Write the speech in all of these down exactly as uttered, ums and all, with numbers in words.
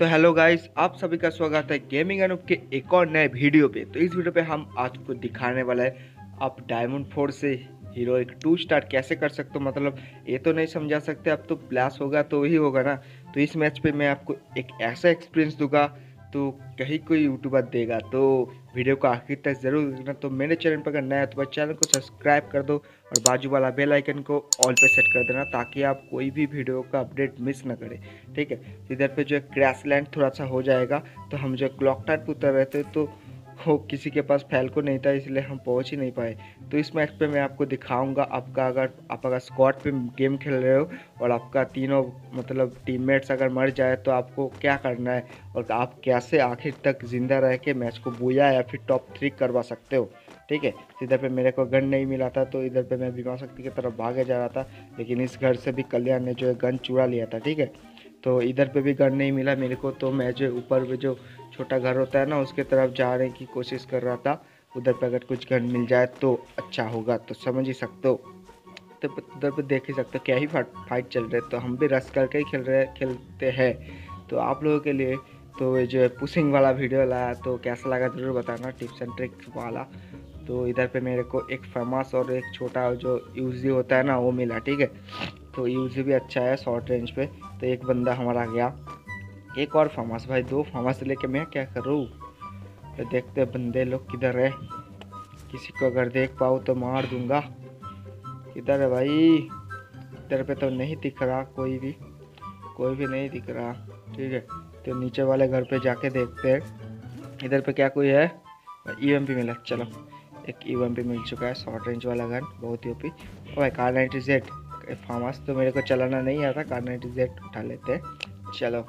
तो hello guys, आप सभी का स्वागत है गेमिंग अनूप के एक और नए वीडियो पे। तो इस वीडियो पे हम आज को दिखाने वाला है आप डायमंड फोर से हीरो एक टू स्टार कैसे कर सकते हो। मतलब ये तो नहीं समझा सकते, अब तो प्लस होगा तो ही होगा ना। तो इस मैच पे मैं आपको एक ऐसा एक्सपीरियंस दूंगा तो कहीं कोई यूट्यूबर देगा। तो वीडियो को आखिर तक जरूर देखना। तो मेरे चैनल पर अगर नया है तो चैनल को सब्सक्राइब कर दो और बाजू वाला बेल आइकन को ऑल पे सेट कर देना ताकि आप कोई भी वीडियो का अपडेट मिस ना करें। ठीक है, इधर पे जो है क्रैश लैंड थोड़ा सा हो जाएगा। तो हम जो क्लॉक टावर पे उतर रहे थे तो वो किसी के पास फैल्को नहीं था, इसलिए हम पहुंच ही नहीं पाए। तो इस मैच पे मैं आपको दिखाऊंगा, आपका अगर आप अगर स्क्वाड पे गेम खेल रहे हो और आपका तीनों मतलब टीममेट्स अगर मर जाए तो आपको क्या करना है और आप कैसे आखिर तक जिंदा रह के मैच को बुया या फिर टॉप थ्री करवा सकते हो। ठीक है, इधर पे मेरे को गन नहीं मिला था तो इधर पे मैं बीमा शक्ति की तरफ भागे जा रहा था, लेकिन इस घर से भी कल्याण ने जो है गन चुरा लिया था। ठीक है, तो इधर पे भी गन नहीं मिला मेरे को, तो मैं जो ऊपर में जो छोटा घर होता है ना उसके तरफ जाने की कोशिश कर रहा था। उधर पे अगर कुछ गन मिल जाए तो अच्छा होगा। तो समझ ही सकते हो, तो उधर पे देख ही सकते हो क्या ही फाइट चल रहे। तो हम भी रश करके ही खेल रहे खेलते हैं। तो आप लोगों के लिए तो ये जो है पुशिंग वाला वीडियो लाया, तो कैसा लगा ज़रूर बताना, टिप्स एंड ट्रिक्स वाला। तो इधर पे मेरे को एक फेमस और एक छोटा जो यूजी होता है ना वो मिला। ठीक है, तो यूजी भी अच्छा है शॉर्ट रेंज पे। तो एक बंदा हमारा गया, एक और फेमस। भाई दो फेमस लेके मैं क्या करूँ। तो देखते बंदे लोग किधर है, किसी को अगर देख पाऊँ तो मार दूंगा। किधर है भाई, इधर पे तो नहीं दिख रहा, कोई भी कोई भी नहीं दिख रहा। ठीक है, तो नीचे वाले घर पे जाके देखते हैं इधर पे क्या कोई है। ईएमपी मिला, चलो एक ईएमपी मिल चुका है, शॉर्ट रेंज वाला गन बहुत ही ओपी। और कार नाइन्टी जेड फार्मास तो मेरे को चलाना नहीं आता, कार नाइन्टी जेड उठा लेते हैं। चलो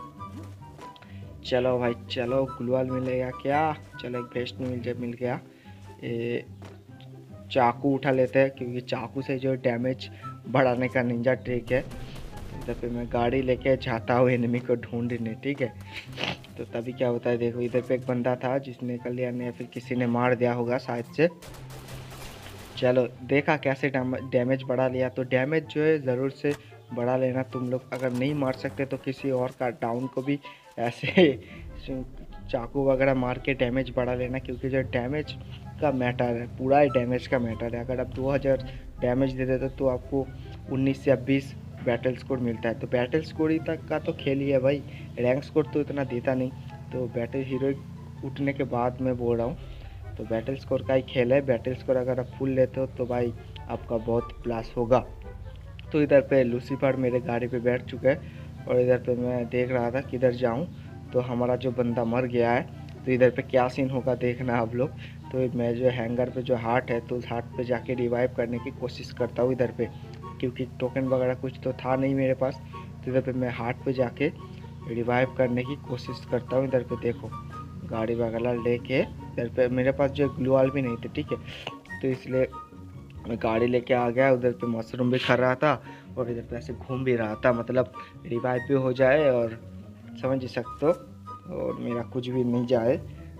चलो भाई चलो, गुलवाल मिलेगा क्या। चलो एक बेस्ट मिल जाए, मिल गया। ये चाकू उठा लेते हैं क्योंकि चाकू से जो डैमेज बढ़ाने का निंजा ट्रिक है। इधर पे मैं गाड़ी लेके जाता हूँ एनिमी को ढूंढने। ठीक है, तो तभी क्या होता है देखो, इधर पे एक बंदा था जिसने कल्याण ने या फिर किसी ने मार दिया होगा शायद से। चलो देखा कैसे डैमेज बढ़ा लिया। तो डैमेज जो है ज़रूर से बढ़ा लेना तुम लोग। अगर नहीं मार सकते तो किसी और का डाउन को भी ऐसे चाकू वगैरह मार के डैमेज बढ़ा लेना, क्योंकि जो डैमेज का मैटर है पूरा ही डैमेज का मैटर है। अगर आप दो हज़ार डैमेज दे देते तो आपको उन्नीस या बीस बैटल स्कोर मिलता है। तो बैटल स्कोर ही तक का तो खेल ही है भाई, रैंक स्कोर तो इतना देता नहीं। तो बैटल हीरो उठने के बाद मैं बोल रहा हूँ, तो बैटल स्कोर का ही खेल है। बैटल स्कोर अगर आप फुल लेते हो तो भाई आपका बहुत प्लस होगा। तो इधर पे लूसीफर मेरे गाड़ी पे बैठ चुका है और इधर पे मैं देख रहा था किधर जाऊं। तो हमारा जो बंदा मर गया है, तो इधर पे क्या सीन होगा देखना आप लोग। तो मैं जो हैंगर पे जो हार्ट है तो उस हार्ट पे जाके रिवाइव करने की कोशिश करता हूँ इधर पे, क्योंकि टोकन वगैरह कुछ तो था नहीं मेरे पास। तो इधर पे मैं हार्ट पे जाके रिवाइव करने की कोशिश करता हूँ। इधर पे देखो गाड़ी वगैरह लेके, इधर पे मेरे पास जो ग्लूवाल भी नहीं थे। ठीक है, तो इसलिए मैं गाड़ी लेके आ गया। उधर पे मशरूम भी खा रहा था और इधर पे ऐसे घूम भी रहा था, मतलब रिवाइव भी हो जाए और समझ ही सकते हो और मेरा कुछ भी नहीं जाए।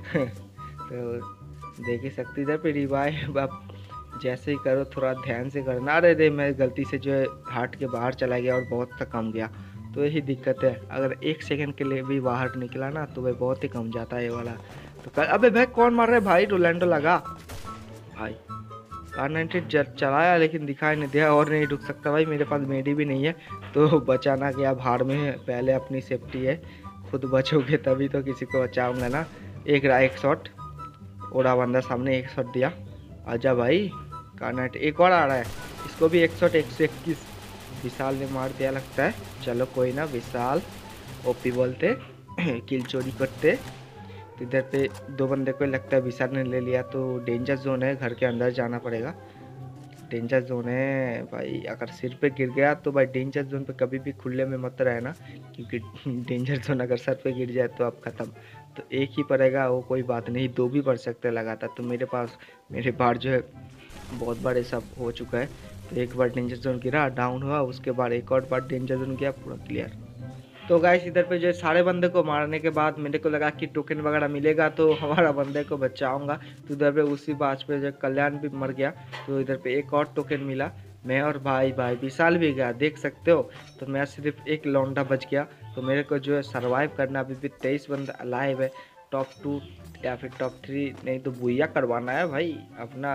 तो देख ही सकते इधर पे रिवाइव आप जैसे ही करो थोड़ा ध्यान से करना। अरे रे मैं गलती से जो है हार्ट के बाहर चला गया और बहुत सा कम गया। तो यही दिक्कत है, अगर एक सेकंड के लिए भी बाहर निकला ना तो वह बहुत ही कम जाता है ये वाला। तो कर अबे भाई कौन मार रहा है भाई, रोलैंडो लगा भाई। कार नाइन्टी चलाया लेकिन दिखाई नहीं दिया और नहीं रुक सकता भाई, मेरे पास मेडी भी नहीं है। तो बचाना गया भाड़ में, पहले अपनी सेफ्टी है, खुद बचोगे तभी तो किसी को बचाऊंगा ना। एक रहा एक शॉट, ओड़ा बंदा सामने एक शॉट दिया। आजा भाई, कार नाइन्टी एक और आ रहा है, इसको भी एक शॉट। एक सौ इक्कीस विशाल ने मार दिया लगता है। चलो कोई ना, विशाल ओपी बोलते किल चोरी करते। तो इधर पे दो बंदे को लगता है विशाल ने ले लिया, तो डेंजर जोन है, घर के अंदर जाना पड़ेगा। डेंजर जोन है भाई, अगर सिर पे गिर गया तो भाई डेंजर जोन पे कभी भी खुले में मत रहना, क्योंकि डेंजर जोन अगर सर पे गिर जाए तो आप ख़त्म। तो एक ही पड़ेगा वो कोई बात नहीं, दो भी पड़ सकते लगातार। तो मेरे पास मेरे बार जो है बहुत बार ये सब हो चुका है। तो एक बार डेंजर जोन गिरा डाउन हुआ, उसके बाद एक और बार डेंजर जोन गया, पूरा क्लियर। तो गाइस इधर पे जो सारे बंदे को मारने के बाद मेरे को लगा कि टोकन वगैरह मिलेगा तो हमारा बंदे को बचाऊंगा। तो इधर पे उसी बात पे जो कल्याण भी मर गया, तो इधर पे एक और टोकन मिला। मैं और भाई भाई विशाल भी गया, देख सकते हो। तो मैं सिर्फ एक लौंडा बच गया, तो मेरे को जो है सर्वाइव करना, अभी भी तेईस बंदा अलाइव है, टॉप टू या फिर टॉप थ्री नहीं तो बुइया करवाना है भाई अपना,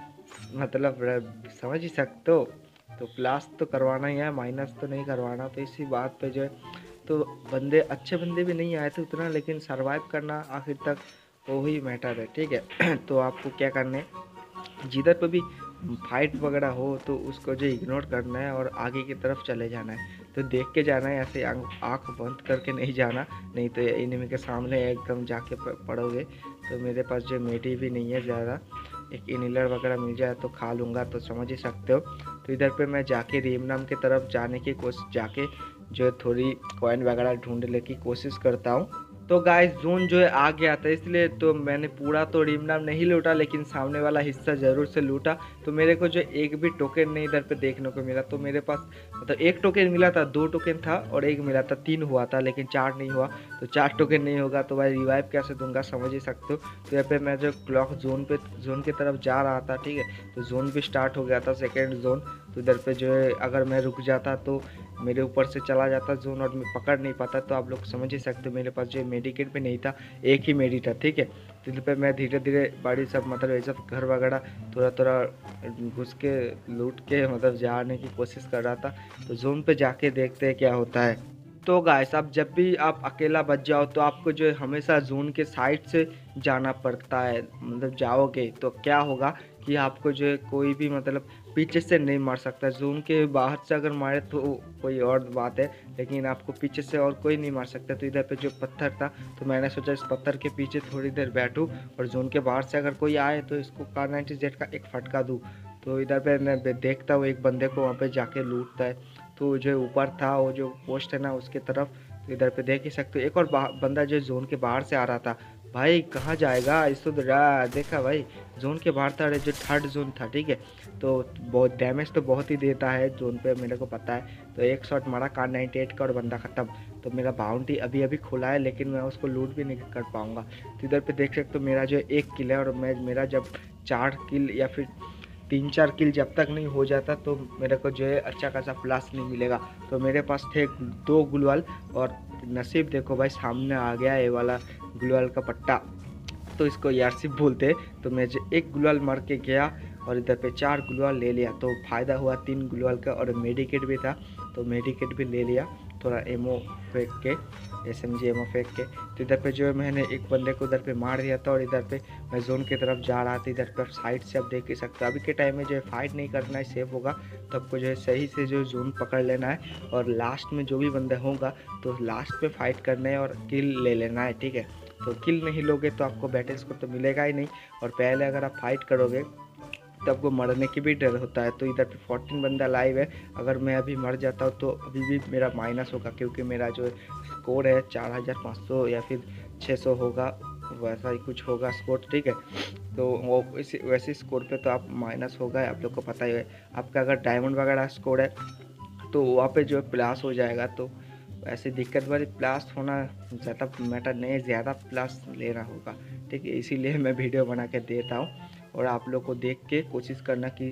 मतलब समझ ही सकते हो। तो प्लस तो करवाना ही है, माइनस तो नहीं करवाना। तो इसी बात पे जो है तो बंदे अच्छे बंदे भी नहीं आए थे उतना, लेकिन सरवाइव करना आखिर तक वो ही मैटर है, ठीक है। तो आपको क्या करना है, जिधर पे भी फाइट वगैरह हो तो उसको जो इग्नोर करना है और आगे की तरफ चले जाना है। तो देख के जाना है, ऐसे आंख बंद करके नहीं जाना, नहीं तो एनिमी के सामने एकदम जाके पड़ोगे। तो मेरे पास जो मेडी भी नहीं है ज़्यादा, एक इनहेलर वगैरह मिल जाए तो खा लूँगा, तो समझ ही सकते हो। तो इधर पे मैं जाके रीमनाम की तरफ जाने की कोशिश, जाके जो है थोड़ी कॉइन वगैरह ढूंढने की कोशिश करता हूँ। तो गाइस जोन जो है आ गया था, इसलिए तो मैंने पूरा तो रीमनाम नहीं लूटा, लेकिन सामने वाला हिस्सा ज़रूर से लूटा। तो मेरे को जो एक भी टोकन नहीं इधर पे देखने को मिला। तो मेरे पास मतलब एक टोकन मिला था, दो टोकन था और एक मिला था, तीन हुआ था लेकिन चार नहीं हुआ। तो चार टोकन नहीं होगा तो भाई रिवाइव कैसे दूंगा, समझ ही सकते हो। तो यहाँ पे मैं जो क्लॉक जोन पे जोन की तरफ जा रहा था, ठीक है, तो जोन भी स्टार्ट हो गया था, सेकेंड जोन। तो इधर पे जो है अगर मैं रुक जाता तो मेरे ऊपर से चला जाता जोन और मैं पकड़ नहीं पाता। तो आप लोग समझ ही सकते हो, मेरे पास जो मेडिकेट भी नहीं था, एक ही मेडी था, ठीक है। तो इधर पे मैं धीरे धीरे बड़ी सब मतलब ये सब घर वगैरह थोड़ा थोड़ा घुस के लूट के मतलब जाने की कोशिश कर रहा था। तो जोन पे जाके देखते हैं क्या होता है। तो गाइस अब जब भी आप अकेला बच जाओ तो आपको जो है हमेशा जोन के साइड से जाना पड़ता है। मतलब जाओगे तो क्या होगा कि आपको जो है कोई भी मतलब पीछे से नहीं मार सकता। जोन के बाहर से अगर मारे तो कोई और बात है, लेकिन आपको पीछे से और कोई नहीं मार सकता। तो इधर पे जो पत्थर था तो मैंने सोचा इस पत्थर के पीछे थोड़ी देर बैठूं और जोन के बाहर से अगर कोई आए तो इसको कार नाइन्टी जेड का एक फटका दूँ। तो इधर पे मैं देखता हूँ एक बंदे को वहाँ पे जाके लूटता है। तो जो ऊपर था वो जो पोस्ट है ना उसके तरफ, तो इधर पे देख ही सकते हो एक और बंदा जो जोन के बाहर से आ रहा था। भाई कहाँ जाएगा इस तो देखा भाई, जोन के बाहर था, जो थर्ड जोन था, ठीक है। तो बहुत डैमेज तो बहुत ही देता है जोन पे, मेरे को पता है। तो एक शॉट मारा कार नाइन्टी एट का और बंदा ख़त्म। तो मेरा बाउंटी अभी अभी खुला है लेकिन मैं उसको लूट भी नहीं कर पाऊँगा। तो इधर पे देख सकते हो मेरा जो एक किल है, और मैं मेरा जब चार किल या फिर तीन चार किल जब तक नहीं हो जाता तो मेरे को जो है अच्छा खासा प्लस नहीं मिलेगा। तो मेरे पास थे दो गुलवाल और नसीब देखो भाई सामने आ गया ये वाला गुलवाल का पट्टा, तो इसको यारसिप बोलते हैं। तो मैं जो एक गुलवाल मार के गया और इधर पे चार गुलवाल ले लिया, तो फ़ायदा हुआ तीन गुलवाल का। और मेडिकेट भी था तो मेडिकेट भी ले लिया, थोड़ा एमओ फेंक के, एस एम जी एमओ फेंक के। तो इधर पे जो है मैंने एक बंदे को इधर पे मार दिया था और इधर पे मैं जोन की तरफ जा रहा था। इधर पर साइड से आप देख ही सकते हो, अभी के टाइम में जो है फाइट नहीं करना है, सेफ होगा। तो आपको जो है सही से जो जोन पकड़ लेना है और लास्ट में जो भी बंदा होगा तो लास्ट पे फाइट करना है और किल ले लेना है, ठीक है। तो किल नहीं लोगे तो आपको बैटल स्कोर तो मिलेगा ही नहीं, और पहले अगर आप फाइट करोगे तो आपको मरने की भी डर होता है। तो इधर पे फोर्टीन बंदा लाइव है, अगर मैं अभी मर जाता हूँ तो अभी भी मेरा माइनस होगा, क्योंकि मेरा जो स्कोर है चार हज़ार पाँच सौ या फिर छः सौ होगा, वैसा ही कुछ होगा स्कोर, ठीक है। तो वो इसी वैसे स्कोर पे तो आप माइनस होगा, आप लोग को पता ही है। आपका अगर डायमंड वगैरह स्कोर है तो वहाँ पे जो है प्लस हो जाएगा। तो ऐसी दिक्कत वाली प्लस होना ज़्यादा मैटर नहीं, ज़्यादा प्लस लेना होगा, ठीक है। इसीलिए मैं वीडियो बना के देता हूँ और आप लोग को देख के कोशिश करना कि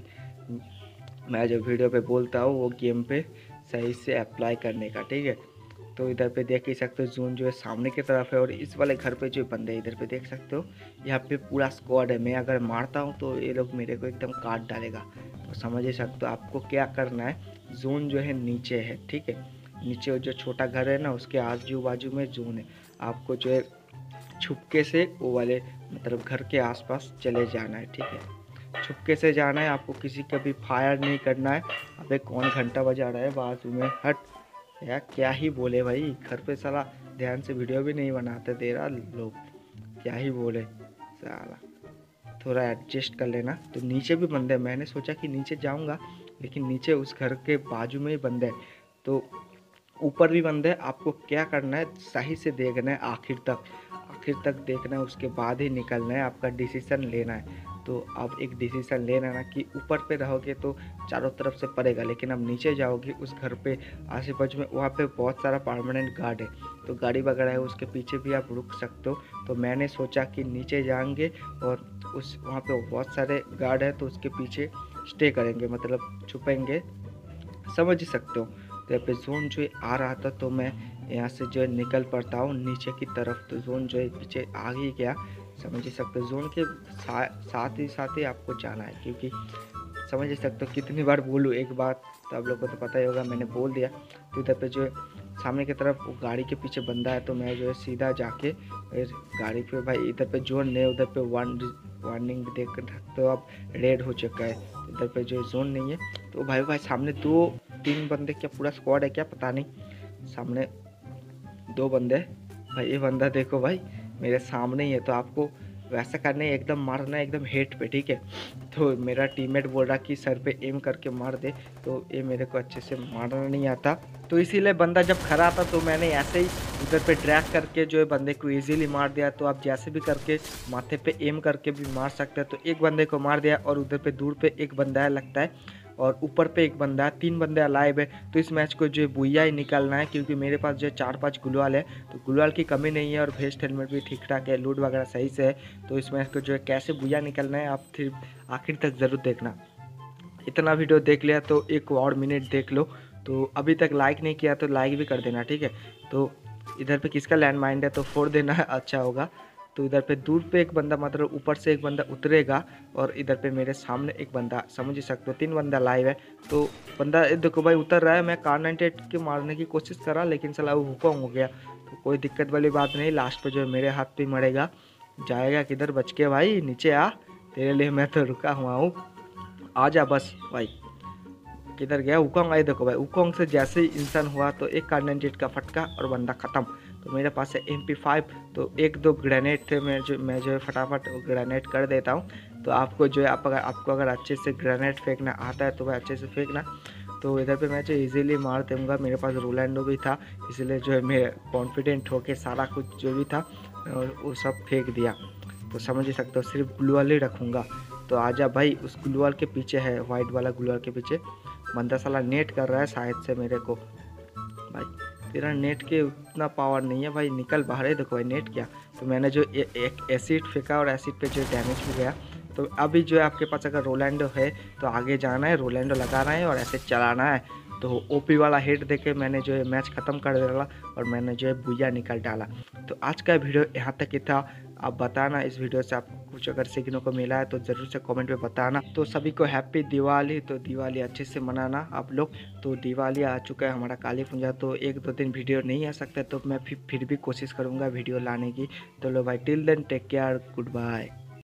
मैं जो वीडियो पे बोलता हूँ वो गेम पे सही से अप्लाई करने का, ठीक है। तो इधर पे देख ही सकते हो जोन जो है सामने की तरफ है, और इस वाले घर पे जो बंदे इधर पे देख सकते हो, यहाँ पे पूरा स्क्वाड है। मैं अगर मारता हूँ तो ये लोग मेरे को एकदम काट डालेगा। तो समझ ही सकते हो आपको क्या करना है। जोन जो है नीचे है, ठीक है, नीचे जो छोटा घर है ना उसके आजू बाजू में जोन है। आपको जो है छुपके से वो वाले मतलब घर के आसपास चले जाना है, ठीक है। छुपके से जाना है, आपको किसी का भी फायर नहीं करना है। अबे कौन घंटा बजा रहा है बाजू में, हट यार, क्या ही बोले भाई, घर पे साला ध्यान से वीडियो भी नहीं बनाते तेरा लोग, क्या ही बोले साला, थोड़ा एडजस्ट कर लेना। तो नीचे भी बंदे, मैंने सोचा कि नीचे जाऊंगा लेकिन नीचे उस घर के बाजू में ही बंदे हैं, तो ऊपर भी बंदे हैं। आपको क्या करना है, सही से देखना है आखिर तक, आखिर तक देखना है, उसके बाद ही निकलना है, आपका डिसीज़न लेना है। तो आप एक डिसीज़न लेना ना कि ऊपर पे रहोगे तो चारों तरफ से पड़ेगा, लेकिन अब नीचे जाओगे उस घर पे आसे पास में, वहाँ पे बहुत सारा परमानेंट गार्ड है, तो गाड़ी वगैरह है उसके पीछे भी आप रुक सकते हो। तो मैंने सोचा कि नीचे जाएंगे और उस वहाँ पे बहुत सारे गार्ड है तो उसके पीछे स्टे करेंगे, मतलब छुपेंगे, समझ ही सकते हो। तो यहाँ पे जोन जो है आ रहा था, तो मैं यहाँ से जो है निकल पड़ता हूँ नीचे की तरफ। तो जोन जो है पीछे आ ही गया, समझ ही सकते हो। जोन के सा, साथ ही साथ ही आपको जाना है, क्योंकि समझ ही सकते हो कितनी बार बोलूँ एक बात, तो आप लोग को तो पता ही होगा, मैंने बोल दिया। तो इधर पे जो है सामने की तरफ वो गाड़ी के पीछे बंदा है, तो मैं जो है सीधा जाके गाड़ी पे भाई, इधर पे जोन नहीं, उधर पे वन वार्निंग देख सकते हो आप, रेड हो चुका है। तो इधर पे जो जोन नहीं है, तो भाई भाई सामने दो तीन बंदे, क्या पूरा स्क्वाड है क्या पता नहीं, सामने दो बंदे। भाई ये बंदा देखो भाई मेरे सामने ही है, तो आपको वैसा करना है, एकदम मारना है एकदम हेड पे, ठीक है। तो मेरा टीममेट बोल रहा कि सर पे एम करके मार दे, तो ये मेरे को अच्छे से मारना नहीं आता, तो इसीलिए बंदा जब खड़ा था तो मैंने ऐसे ही उधर पे ड्रैग करके जो है बंदे को इजीली मार दिया। तो आप जैसे भी करके माथे पे एम करके भी मार सकते हैं। तो एक बंदे को मार दिया, और उधर पे दूर पे एक बंदा है लगता है, और ऊपर पे एक बंदा है, तीन बंदे अलाइव है। तो इस मैच को जो है बुइया ही निकालना है, क्योंकि मेरे पास जो है चार पाँच गुलवाल है, तो गुलवाल की कमी नहीं है, और वेस्ट हेलमेट भी ठीक ठाक है, लूट वगैरह सही से है। तो इस मैच को जो है कैसे बुइया निकलना है, आप फिर आखिर तक ज़रूर देखना। इतना वीडियो देख लिया तो एक और मिनट देख लो। तो अभी तक लाइक नहीं किया तो लाइक भी कर देना, ठीक है। तो इधर पे किसका लैंड माइंड है तो फोड़ देना अच्छा होगा। तो इधर पे दूर पे एक बंदा, मतलब ऊपर से एक बंदा उतरेगा, और इधर पे मेरे सामने एक बंदा, समझ ही सकते हो तीन बंदा लाइव है। तो बंदा देखो भाई उतर रहा है, मैं कार नाइन्टी एट के मारने की कोशिश करा, लेकिन सला वो हुकम हो गया। तो कोई दिक्कत वाली बात नहीं, लास्ट पे जो है मेरे हाथ पे मरेगा। जाएगा किधर बच के भाई, नीचे आ, तेरे लिए मैं तो रुका हुआ हूँ, आ जा बस भाई। किधर गया उकोंग, आए देखो भाई, उकोंग से जैसे ही इंसान हुआ तो एक कार्नेट का फटका और बंदा ख़त्म। तो मेरे पास है एम पी फाइव, तो एक दो ग्रेनेड थे, मैं जो मैं जो है फटाफट ग्रेनेड कर देता हूँ। तो आपको जो है आप अगर आपको अगर अच्छे से ग्रेनेड फेंकना आता है तो वह अच्छे से फेंकना। तो इधर पे मैं जो इजीली मार दूँगा, मेरे पास रोलैंडो भी था, इसलिए जो है मैं कॉन्फिडेंट होके सारा कुछ जो भी था और वो सब फेंक दिया। तो समझ ही सकते हो, सिर्फ ग्लूवाल ही रखूँगा। तो आजा भाई, उस ग्लूवाल के पीछे है, वाइट वाला ग्लूवाल के पीछे बंदा साला नेट कर रहा है शायद से मेरे को। भाई तेरा नेट के उतना पावर नहीं है भाई, निकल बाहर है। देखो भाई नेट क्या, तो मैंने जो ए, एक एसिड फेंका और एसिड पे जो डैमेज भी गया। तो अभी जो है आपके पास अगर रोलैंडो है तो आगे जाना है, रोलैंडो लगाना है और ऐसे चलाना है। तो ओपी वाला हेड देके मैंने जो है मैच ख़त्म कर डाला, और मैंने जो है बुया निकल डाला। तो आज का वीडियो यहाँ तक ही था। आप बताना इस वीडियो से आपको कुछ अगर सीखने को मिला है तो ज़रूर से कमेंट में बताना। तो सभी को हैप्पी दिवाली, तो दिवाली अच्छे से मनाना आप लोग। तो दिवाली आ चुका है हमारा काली पूजा, तो एक दो दिन वीडियो नहीं आ सकता, तो मैं फिर फिर भी कोशिश करूँगा वीडियो लाने की। तो लो भाई, till then take care, good bye.